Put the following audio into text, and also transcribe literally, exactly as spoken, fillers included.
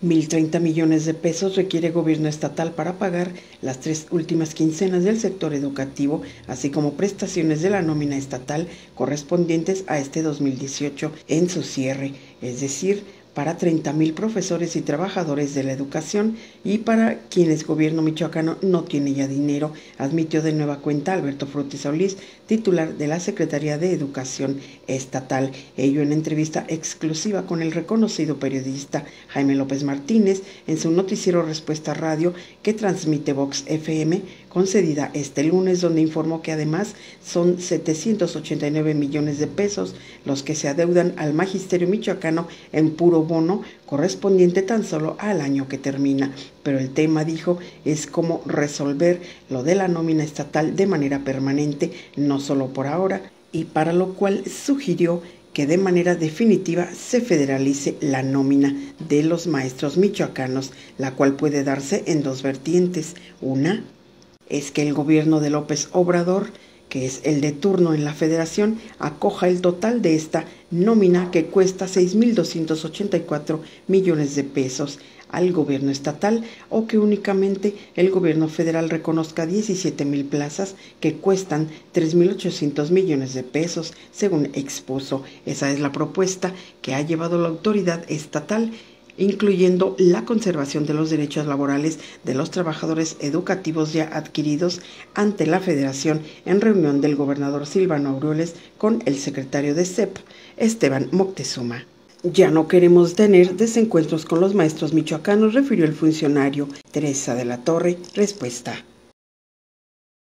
mil treinta millones de pesos requiere gobierno estatal para pagar las tres últimas quincenas del sector educativo, así como prestaciones de la nómina estatal correspondientes a este dos mil dieciocho en su cierre, es decir, para treinta mil profesores y trabajadores de la educación y para quienes gobierno michoacano no tiene ya dinero, admitió de nueva cuenta Alberto Frutti Solís, titular de la Secretaría de Educación Estatal. Ello en entrevista exclusiva con el reconocido periodista Jaime López Martínez en su noticiero Respuesta Radio que transmite Vox F M, concedida este lunes, donde informó que además son setecientos ochenta y nueve millones de pesos los que se adeudan al magisterio michoacano en puro bono correspondiente tan solo al año que termina. Pero el tema, dijo, es cómo resolver lo de la nómina estatal de manera permanente, no solo por ahora, y para lo cual sugirió que de manera definitiva se federalice la nómina de los maestros michoacanos, la cual puede darse en dos vertientes. Una es que el gobierno de López Obrador, que es el de turno en la federación, acoja el total de esta nómina que cuesta seis mil doscientos ochenta y cuatro millones de pesos al gobierno estatal, o que únicamente el gobierno federal reconozca diecisiete mil plazas que cuestan tres mil ochocientos millones de pesos, según expuso. Esa es la propuesta que ha llevado la autoridad estatal, incluyendo la conservación de los derechos laborales de los trabajadores educativos ya adquiridos ante la Federación en reunión del gobernador Silvano Aureoles con el secretario de S E P, Esteban Moctezuma. Ya no queremos tener desencuentros con los maestros michoacanos, refirió el funcionario. Teresa de la Torre, Respuesta.